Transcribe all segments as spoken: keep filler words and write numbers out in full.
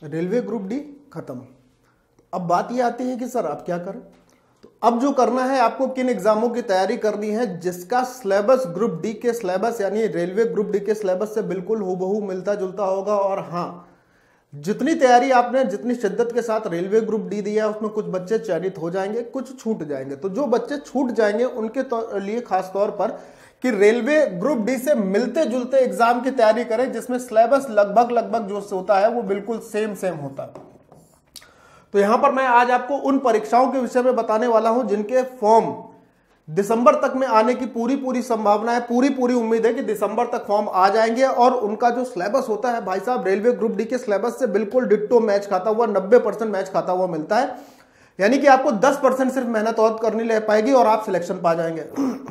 Railway group D खत्म। अब बात ये आती है कि सर आप क्या करें। तो अब जो करना है आपको, किन एग्जामों की तैयारी करनी है जिसका सिलेबस ग्रुप डी के सिलेबस यानी रेलवे ग्रुप डी के सिलेबस से बिल्कुल हूबहू मिलता जुलता होगा। और हाँ, जितनी तैयारी आपने जितनी शिद्दत के साथ रेलवे ग्रुप डी दिया है उसमें कुछ बच्चे चयनित हो जाएंगे, कुछ छूट जाएंगे। तो जो बच्चे छूट जाएंगे उनके लिए खास तौर पर कि रेलवे ग्रुप डी से मिलते जुलते एग्जाम की तैयारी करें जिसमें सिलेबस लगभग लगभग जो होता है वो बिल्कुल सेम सेम होता है। तो यहां पर मैं आज आपको उन परीक्षाओं के विषय में बताने वाला हूं जिनके फॉर्म दिसंबर तक में आने की पूरी पूरी संभावना है, पूरी पूरी उम्मीद है कि दिसंबर तक फॉर्म आ जाएंगे। और उनका जो सिलेबस होता है भाई साहब, रेलवे ग्रुप डी के सिलेबस से बिल्कुल डिट्टो मैच खाता हुआ, नब्बे परसेंट मैच खाता हुआ मिलता है। यानी कि आपको दस परसेंट सिर्फ मेहनत और करनी ले पाएगी और आप सिलेक्शन पा जाएंगे।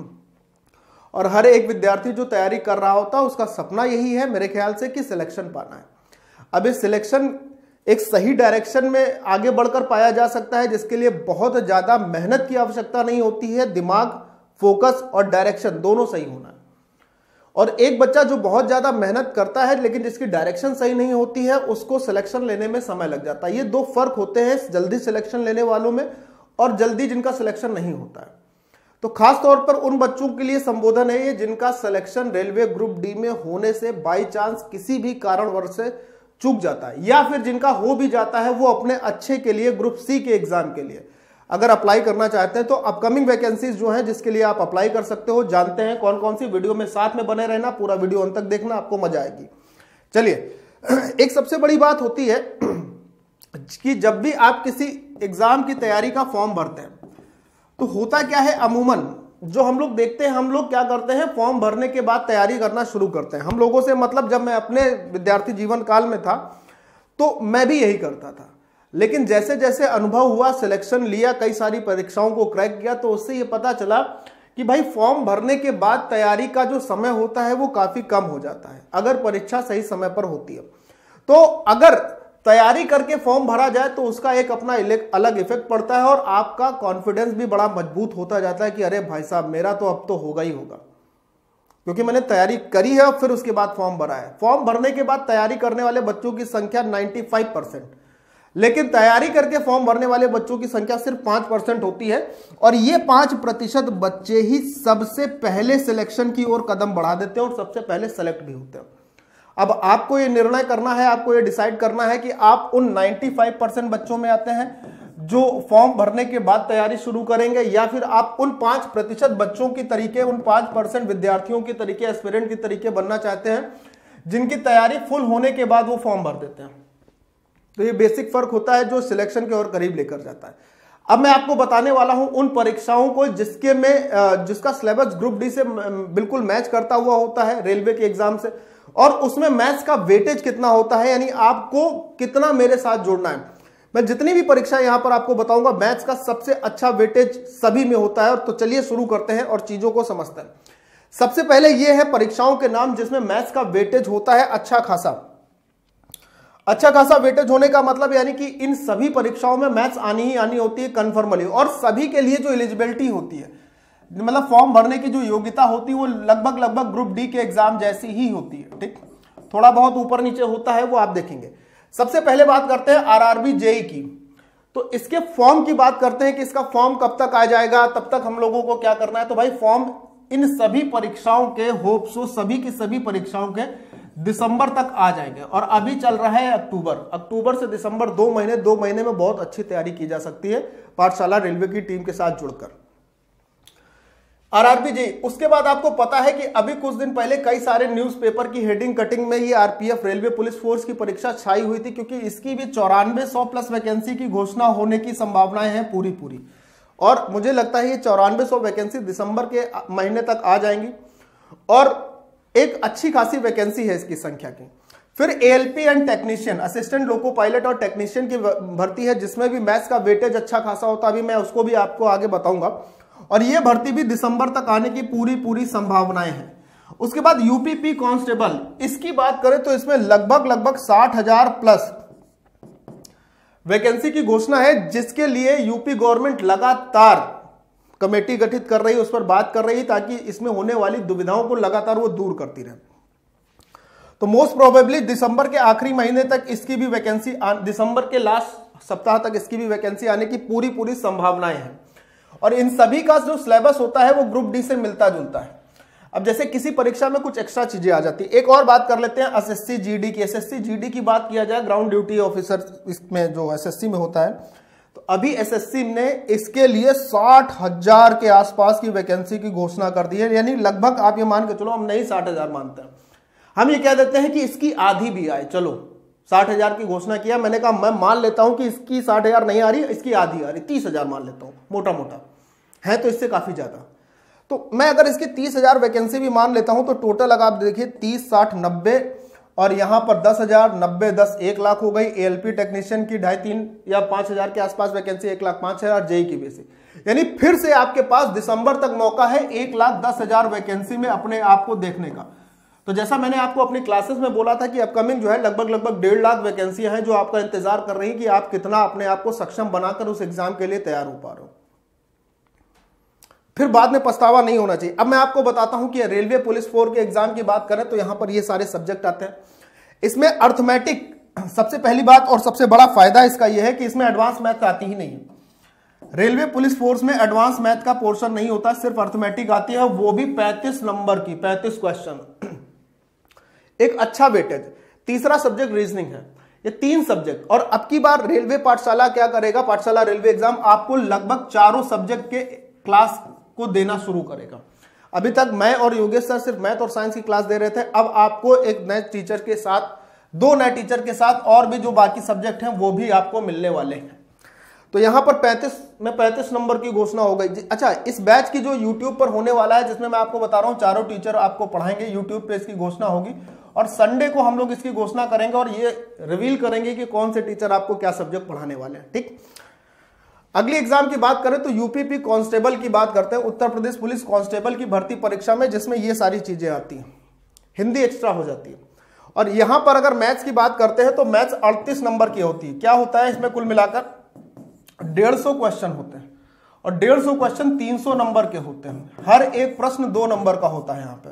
और हर एक विद्यार्थी जो तैयारी कर रहा होता है उसका सपना यही है मेरे ख्याल से कि सिलेक्शन पाना है। अब इस सिलेक्शन एक सही डायरेक्शन में आगे बढ़कर पाया जा सकता है जिसके लिए बहुत ज्यादा मेहनत की आवश्यकता नहीं होती है। दिमाग, फोकस और डायरेक्शन दोनों सही होना है। और एक बच्चा जो बहुत ज्यादा मेहनत करता है लेकिन जिसकी डायरेक्शन सही नहीं होती है उसको सिलेक्शन लेने में समय लग जाता है। ये दो फर्क होते हैं जल्दी सिलेक्शन लेने वालों में और जल्दी जिनका सिलेक्शन नहीं होता है। तो खास तौर पर उन बच्चों के लिए संबोधन है ये जिनका सिलेक्शन रेलवे ग्रुप डी में होने से बाई चांस किसी भी कारणवश से चूक जाता है, या फिर जिनका हो भी जाता है वो अपने अच्छे के लिए ग्रुप सी के एग्जाम के लिए अगर अप्लाई करना चाहते हैं तो अपकमिंग वैकेंसीज जो है जिसके लिए आप अप्लाई कर सकते हो, जानते हैं कौन कौन सी। वीडियो में साथ में बने रहना, पूरा वीडियो अंत तक देखना, आपको मजा आएगी। चलिए, एक सबसे बड़ी बात होती है कि जब भी आप किसी एग्जाम की तैयारी का फॉर्म भरते हैं तो होता क्या है, अमूमन जो हम लोग देखते हैं, हम लोग क्या करते हैं, फॉर्म भरने के बाद तैयारी करना शुरू करते हैं। हम लोगों से मतलब जब मैं अपने विद्यार्थी जीवन काल में था तो मैं भी यही करता था, लेकिन जैसे जैसे अनुभव हुआ, सिलेक्शन लिया, कई सारी परीक्षाओं को क्रैक किया तो उससे ये पता चला कि भाई फॉर्म भरने के बाद तैयारी का जो समय होता है वो काफी कम हो जाता है अगर परीक्षा सही समय पर होती है। तो अगर तैयारी करके फॉर्म भरा जाए तो उसका एक अपना अलग इफेक्ट पड़ता है और आपका कॉन्फिडेंस भी बड़ा मजबूत होता जाता है कि अरे भाई साहब मेरा तो अब तो होगा ही होगा, क्योंकि मैंने तैयारी करी है और फिर उसके बाद फॉर्म भरा है। फॉर्म भरने के बाद तैयारी करने वाले बच्चों की संख्या पचानवे परसेंट, लेकिन तैयारी करके फॉर्म भरने वाले बच्चों की संख्या सिर्फ पांच परसेंट होती है। और ये पांच प्रतिशत बच्चे ही सबसे पहले सिलेक्शन की ओर कदम बढ़ा देते हैं और सबसे पहले सेलेक्ट भी होते हैं। अब आपको ये निर्णय करना है, आपको ये डिसाइड करना है कि आप उन पचानवे परसेंट बच्चों में आते हैं जो फॉर्म भरने के बाद तैयारी शुरू करेंगे, या फिर आप उन पांच प्रतिशत बच्चों की तरीके, उन पांच परसेंट विद्यार्थियों की तरीके, एस्पिरेंट की तरीके बनना चाहते हैं जिनकी तैयारी फुल होने के बाद वो फॉर्म भर देते हैं। तो ये बेसिक फर्क होता है जो सिलेक्शन के और करीब लेकर जाता है। अब मैं आपको बताने वाला हूं उन परीक्षाओं को जिसके में जिसका सिलेबस ग्रुप डी से बिल्कुल मैच करता हुआ होता है रेलवे के एग्जाम से, और उसमें मैथ्स का वेटेज कितना होता है, यानी आपको कितना मेरे साथ जोड़ना है। मैं जितनी भी परीक्षा यहां पर आपको बताऊंगा मैथ्स का सबसे अच्छा वेटेज सभी में होता है। तो चलिए शुरू करते हैं और चीजों को समझते हैं। सबसे पहले यह है परीक्षाओं के नाम जिसमें मैथ्स का वेटेज होता है अच्छा खासा। अच्छा खासा वेटेज होने का मतलब यानी कि इन सभी परीक्षाओं में मैथ्स आनी ही आनी होती है कन्फर्मली, और सभी के लिए जो एलिजिबिलिटी होती है, मतलब फॉर्म भरने की जो योग्यता होती है वो लगभग लगभग ग्रुप डी के एग्जाम जैसी ही होती है। ठीक, थोड़ा बहुत ऊपर नीचे होता है वो आप देखेंगे। सबसे पहले बात करते हैं आरआरबी जेई की। तो इसके फॉर्म की बात करते हैं कि इसका फॉर्म कब तक आ जाएगा, तब तक हम लोगों को क्या करना है। तो भाई फॉर्म इन सभी परीक्षाओं के, होप सो सभी की सभी परीक्षाओं के दिसंबर तक आ जाएंगे। और अभी चल रहा है अक्टूबर, अक्टूबर से दिसंबर दो महीने, दो महीने में बहुत अच्छी तैयारी की जा सकती है पाठशाला रेलवे की टीम के साथ जुड़कर। आरआरबी जी, उसके बाद आपको पता है कि अभी कुछ दिन पहले कई सारे न्यूज़पेपर की हेडिंग कटिंग में ये आरपीएफ रेलवे पुलिस फोर्स की परीक्षा छाई हुई थी, क्योंकि इसकी भी चौरानवे सौ प्लस वैकेंसी की घोषणा होने की संभावनाएं हैं पूरी पूरी। और मुझे लगता है ये चौरानवे सौ वैकेंसी दिसंबर के महीने तक आ जाएंगी और एक अच्छी खासी वैकेंसी है इसकी संख्या की। फिर ALP and technician, assistant loco pilot और टेक्नीशियन की भर्ती है जिसमें भी मैथ्स का वेटेज अच्छा खासा होता है। अभी मैं उसको भी आपको आगे बताऊंगा। और ये भर्ती भी दिसंबर तक आने की पूरी पूरी संभावनाएं हैं। उसके बाद यूपीपी कांस्टेबल, इसकी बात करें तो इसमें लगभग लगभग साठ हजार प्लस वैकेंसी की घोषणा है, जिसके लिए यूपी गवर्नमेंट लगातार कमेटी गठित कर रही है, उस पर बात कर रही है ताकि इसमें होने वाली दुविधाओं को लगातार वो दूर करती रहे। तो मोस्ट प्रोबेबली दिसंबर के आखिरी महीने तक इसकी भी वैकेंसी, दिसंबर के लास्ट सप्ताह तक इसकी भी वैकेंसी आने की पूरी पूरी संभावनाएं हैं। और इन सभी का जो सिलेबस होता है वो ग्रुप डी से मिलता जुलता है। अब जैसे किसी परीक्षा में कुछ एक्स्ट्रा चीजें आ जाती है। एक और बात कर लेते हैं एसएससी जीडी की। एसएससी जीडी की बात किया जाए, ग्राउंड ड्यूटी ऑफिसर इसमें जो एसएससी में होता है, तो अभी एसएससी ने इसके लिए साठ हजार के आसपास की वैकेंसी की घोषणा कर दी है। यानी लगभग आप ये मान के चलो, हम नहीं साठ हजार मानते हैं, हम ये कह देते हैं कि इसकी आधी भी आए। चलो साठ हजार की घोषणा किया, मैंने कहा मैं मान लेता हूं कि इसकी साठ हजार नहीं आ रही, इसकी आधी आ रही, तीस हजार मान लेता हूं, मोटा मोटा है तो इससे काफी ज्यादा। तो मैं अगर इसकी तीस हजार वैकेंसी भी मान लेता हूं तो टोटल अगर आप देखिए तीस साठ नब्बे और यहां पर दस हजार, नब्बे दस एक लाख हो गई। एएलपी टेक्नीशियन की ढाई तीन या पांच हजार के आसपास वैकेंसी, एक लाख पांच हजार। जेई की बेसिक, यानी फिर से आपके पास दिसंबर तक मौका है एक लाख दस हजार वैकेंसी में अपने आप को देखने का। तो जैसा मैंने आपको अपनी क्लासेस में बोला था कि अपकमिंग जो है लगभग लगभग डेढ़ लाख वैकेंसियां हैं जो आपका इंतजार कर रही है कि आप कितना अपने आप को सक्षम बनाकर उस एग्जाम के लिए तैयार हो पा रहे हो, फिर बाद में पछतावा नहीं होना चाहिए। अब मैं आपको बताता हूं कि रेलवे पुलिस फोर्स के एग्जाम की बात करें तो यहां पर ये सारे सब्जेक्ट आते हैं। इसमें अर्थमेटिक सबसे पहली बात और सबसे बड़ा फायदा इसका यह है कि इसमें एडवांस मैथ आती ही नहीं है। रेलवे पुलिस फोर्स में एडवांस मैथ का पोर्शन नहीं होता, सिर्फ अर्थमेटिक आती है, वो भी पैंतीस नंबर की, पैंतीस क्वेश्चन, एक अच्छा वेटेज। तीसरा सब्जेक्ट रीजनिंग है। ये तीन सब्जेक्ट। और अब की बार रेलवे पाठशाला क्या करेगा, पाठशाला रेलवे एग्जाम आपको लगभग चारों सब्जेक्ट के क्लास को देना शुरू करेगा। अभी तक मैं और योगेश सर सिर्फ मैथ और साइंस की क्लास दे रहे थे, अब आपको एक नए टीचर के साथ, दो नए टीचर के साथ और भी जो बाकी सब्जेक्ट हैं वो भी आपको मिलने वाले हैं। तो यहां पर पैंतीस में पैंतीस नंबर की घोषणा हो गई। अच्छा, इस बैच की जो यूट्यूब पर होने वाला है, जिसमें मैं आपको बता रहा हूं चारों टीचर आपको पढ़ाएंगे, यूट्यूब पे इसकी घोषणा होगी और संडे को हम लोग इसकी घोषणा करेंगे और ये रिवील करेंगे कि कौन से टीचर आपको क्या सब्जेक्ट पढ़ाने वाले हैं। ठीक, अगली एग्जाम की बात करें तो यूपीपी कांस्टेबल की बात करते हैं, उत्तर प्रदेश पुलिस कांस्टेबल की भर्ती परीक्षा में, जिसमें ये सारी चीजें आती हैं, हिंदी एक्स्ट्रा हो जाती है। और यहां पर अगर मैथ्स की बात करते हैं तो मैथ्स अड़तीस नंबर की होती है। क्या होता है इसमें, कुल मिलाकर डेढ़ सौ क्वेश्चन होते हैं और डेढ़ सौ क्वेश्चन तीन सौ नंबर के होते हैं। हर एक प्रश्न दो नंबर का होता है। यहां पर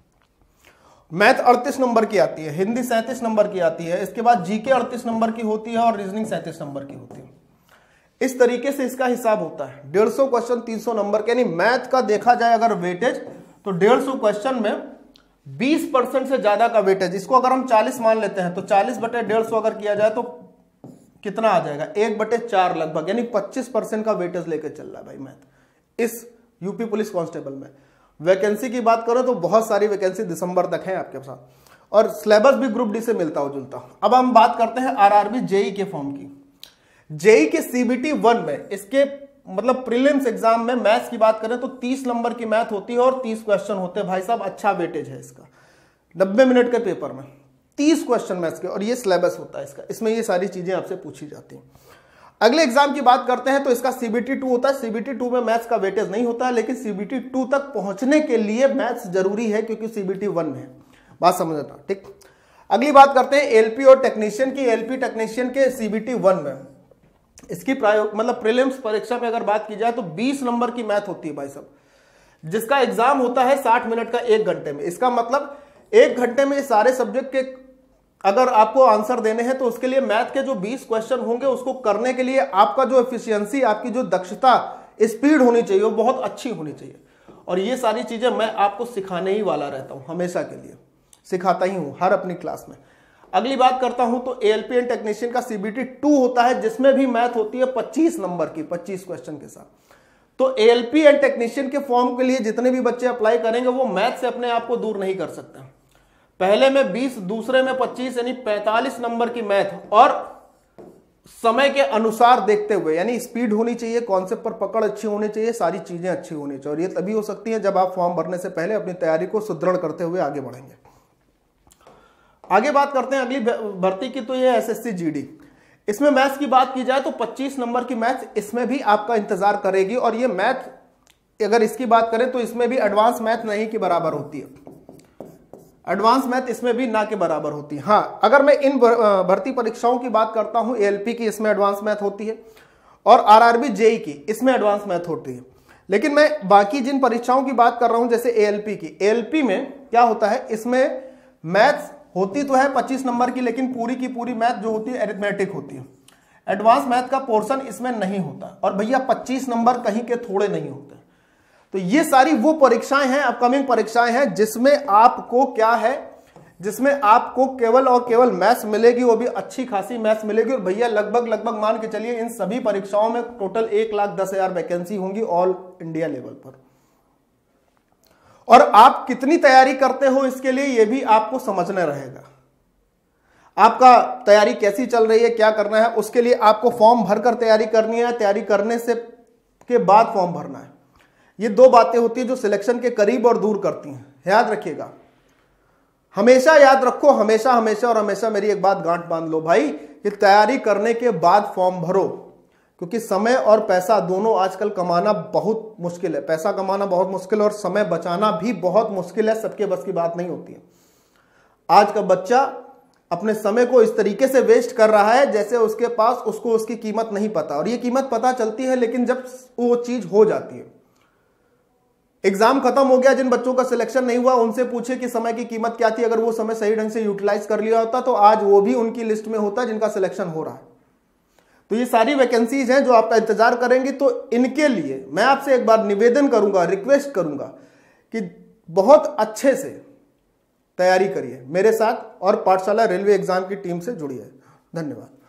मैथ अड़तीस नंबर की आती है, हिंदी सैंतीस नंबर की आती है, इसके बाद जीके अड़तीस नंबर की होती है और रीजनिंग सैंतीस नंबर की होती है। इस तरीके से इसका हिसाब होता है। डेढ़ सौ क्वेश्चन तीन सौ नंबर के, यानी मैथ का देखा जाए अगर वेटेज तो डेढ़ सौ क्वेश्चन में बीस परसेंट से ज्यादा का वेटेज। इसको अगर हम चालीस मान लेते हैं तो चालीस बटे डेढ़ सौ अगर किया जाए तो कितना आ जाएगा, एक बटे चार लगभग, यानी पच्चीस परसेंट का वेटेज लेकर चल रहा है भाई मैथ इस यूपी पुलिस कांस्टेबल में। वैकेंसी की बात करें तो बहुत सारी वैकेंसी दिसंबर तक है आपके साथ और सिलेबस भी ग्रुप डी से मिलता हो जुलता। अब हम बात करते हैं आरआरबी जेई के फॉर्म की। जेई के सीबीटी वन में, इसके मतलब प्रीलिम्स एग्जाम में मैथ्स की बात करें तो तीस नंबर की मैथ होती है और तीस क्वेश्चन होते हैं। भाई साहब अच्छा वेटेज है इसका, नब्बे मिनट के पेपर में तीस क्वेश्चन मैथ्स के, और ये सिलेबस होता है इसका, इसमें ये सारी चीजें आपसे पूछी जाती हैं। अगले एग्जाम की बात करते हैं तो इसका सीबीटी टू होता है। सीबीटी टू में मैथ्स का वेटेज नहीं होता है, लेकिन सीबीटी टू तक पहुंचने के लिए मैथ्स जरूरी है क्योंकि सीबीटी वन में है, बात समझना। ठीक, अगली बात करते हैं एलपी और टेक्नीशियन की। एलपी टेक्नीशियन के सीबीटी वन में इसकी प्रायोग मतलब प्रीलिम्स परीक्षा में अगर बात की जाए तो बीस नंबर की मैथ होती है भाई साहब, जिसका एग्जाम होता है साठ मिनट का एक घंटे में। इसका मतलब एक घंटे में सारे सब्जेक्ट के अगर आपको आंसर देने हैं तो उसके लिए मैथ के जो बीस क्वेश्चन होंगे उसको करने के लिए आपका जो एफिशिएंसी, आपकी जो दक्षता, स्पीड होनी चाहिए वो बहुत अच्छी होनी चाहिए। और ये सारी चीजें मैं आपको सिखाने ही वाला रहता हूं, हमेशा के लिए सिखाता ही हूं हर अपनी क्लास में। अगली बात करता हूं तो एएलपी एंड टेक्नीशियन का सीबीटी टू होता है, जिसमें भी मैथ होती है पच्चीस नंबर की, पच्चीस क्वेश्चन के साथ। तो एएलपी एंड टेक्नीशियन के फॉर्म के लिए जितने भी बच्चे अप्लाई करेंगे वो मैथ से अपने आप को दूर नहीं कर सकते। पहले में बीस, दूसरे में पच्चीस, यानी पैंतालीस नंबर की मैथ, और समय के अनुसार देखते हुए, यानी स्पीड होनी चाहिए, कॉन्सेप्ट पर पकड़ अच्छी होनी चाहिए, सारी चीजें अच्छी होनी चाहिए। और ये तभी हो सकती है जब आप फॉर्म भरने से पहले अपनी तैयारी को सुदृढ़ करते हुए आगे बढ़ेंगे। आगे बात करते हैं अगली भर्ती की, तो ये एसएससी जीडी। इसमें मैथ्स की बात की जाए तो पच्चीस नंबर की मैथ इसमें भी आपका इंतजार करेगी। और ये मैथ अगर इसकी बात करें तो इसमें भी एडवांस मैथ नहीं के बराबर होती है, एडवांस मैथ इसमें भी ना के बराबर होती है। हाँ, अगर मैं इन भर्ती परीक्षाओं की बात करता हूं, एएलपी की इसमें एडवांस मैथ होती है और आरआरबी जेई की इसमें एडवांस मैथ होती है। लेकिन मैं बाकी जिन परीक्षाओं की बात कर रहा हूं जैसे एएलपी की, एएलपी में क्या होता है, इसमें मैथ्स होती तो है पच्चीस नंबर की, लेकिन पूरी की पूरी मैथ जो होती है अरिथमेटिक होती है। एडवांस मैथ का पोर्शन इसमें नहीं होता, और भैया पच्चीस नंबर कहीं के थोड़े नहीं होते। तो ये सारी वो परीक्षाएं हैं, अपकमिंग परीक्षाएं हैं, जिसमें आपको क्या है, जिसमें आपको केवल और केवल मैथ्स मिलेगी, वो भी अच्छी खासी मैथ्स मिलेगी। और भैया लगभग लगभग मान के चलिए इन सभी परीक्षाओं में टोटल एक लाख दस हजार वैकेंसी होंगी ऑल इंडिया लेवल पर। और आप कितनी तैयारी करते हो इसके लिए ये भी आपको समझना रहेगा। आपका तैयारी कैसी चल रही है, क्या करना है, उसके लिए आपको फॉर्म भरकर तैयारी करनी है, तैयारी करने से के बाद फॉर्म भरना है। ये दो बातें होती है जो सिलेक्शन के करीब और दूर करती हैं, याद रखिएगा, हमेशा याद रखो, हमेशा हमेशा और हमेशा मेरी एक बात गांठ बांध लो भाई, कि तैयारी करने के बाद फॉर्म भरो, क्योंकि समय और पैसा दोनों आजकल कमाना बहुत मुश्किल है। पैसा कमाना बहुत मुश्किल है और समय बचाना भी बहुत मुश्किल है, सबके बस की बात नहीं होती है। आज का बच्चा अपने समय को इस तरीके से वेस्ट कर रहा है जैसे उसके पास उसको उसकी कीमत नहीं पता, और ये कीमत पता चलती है लेकिन जब वो चीज हो जाती है। एग्जाम खत्म हो गया, जिन बच्चों का सिलेक्शन नहीं हुआ उनसे पूछे कि समय की कीमत क्या थी, अगर वो समय सही ढंग से यूटिलाइज कर लिया होता तो आज वो भी उनकी लिस्ट में होता जिनका सिलेक्शन हो रहा है। तो ये सारी वैकेंसीज हैं जो आपका इंतजार करेंगी, तो इनके लिए मैं आपसे एक बार निवेदन करूंगा, रिक्वेस्ट करूंगा कि बहुत अच्छे से तैयारी करिए मेरे साथ और पाठशाला रेलवे एग्जाम की टीम से जुड़िए। धन्यवाद।